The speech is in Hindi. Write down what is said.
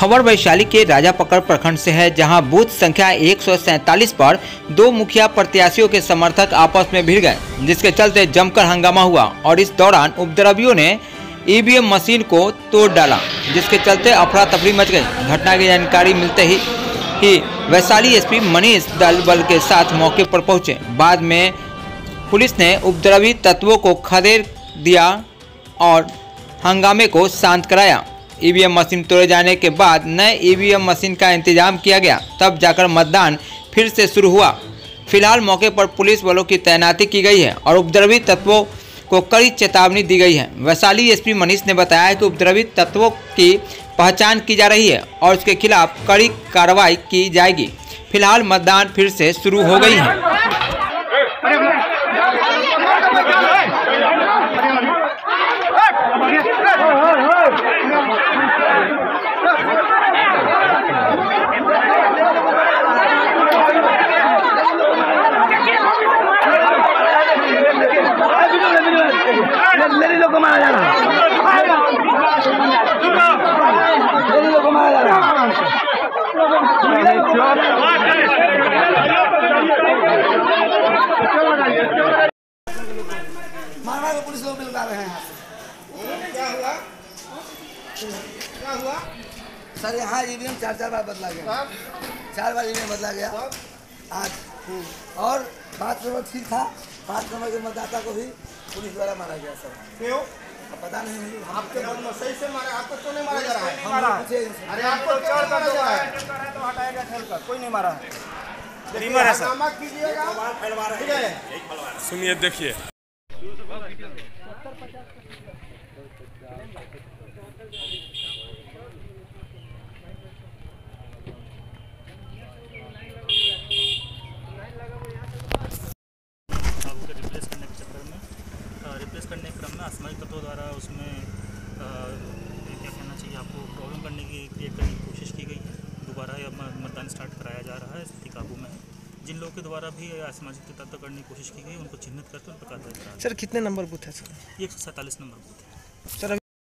खबर वैशाली के राजापकड़ प्रखंड से है, जहां बूथ संख्या 147 पर दो मुखिया प्रत्याशियों के समर्थक आपस में भिड़ गए, जिसके चलते जमकर हंगामा हुआ और इस दौरान उपद्रवियों ने ईवीएम मशीन को तोड़ डाला, जिसके चलते अफरा तफरी मच गई। घटना की जानकारी मिलते ही वैशाली एसपी मनीष दल बल के साथ मौके पर पहुंचे। बाद में पुलिस ने उपद्रवी तत्वों को खदेड़ दिया और हंगामे को शांत कराया। ईवीएम मशीन तोड़े जाने के बाद नए ईवीएम मशीन का इंतजाम किया गया, तब जाकर मतदान फिर से शुरू हुआ। फिलहाल मौके पर पुलिस बलों की तैनाती की गई है और उपद्रवी तत्वों को कड़ी चेतावनी दी गई है। वैशाली एसपी मनीष ने बताया कि उपद्रवी तत्वों की पहचान की जा रही है और उसके खिलाफ कड़ी कार्रवाई की जाएगी। फिलहाल मतदान फिर से शुरू हो गई है। मेरी लोग को मारा जा रहा है, मेरी लोग को मारा जा रहा है। मारवा को पुलिस लोग मिलवा रहे हैं। क्या हुआ? क्या हुआ सर? यहाँ ईवीएम 4 बार बदला गया, 4 बार ईवीएम बदला गया आज। और 5 नंबर ठीक था, 5 नंबर के मतदाता को भी पुलिस द्वारा मारा गया सर। क्यों? पता नहीं, आपके सही से मारा, आपको क्यों नहीं मारा जा रहा है? अरे आपको क्या मारा जा रहा है? तो हटाएगा खेलकर, कोई नहीं मारा है। रीमर है सर, कीजिएगा। सुनिए, देखिए। रिप्लेस करने के क्रम में असामाजिक तत्वों द्वारा उसमें क्या कहना चाहिए, आपको प्रॉब्लम करने की क्रिएट करने की कोशिश की गई है। दोबारा यह मतदान स्टार्ट कराया जा रहा है, स्थिति काबू में है। जिन लोगों के द्वारा भी असामाजिक तत्व करने की कोशिश की गई, उनको चिन्हित करके उन पर कार्रवाई करा। सर कितने नंबर बूथ है सर? 147 नंबर बूथ है सर।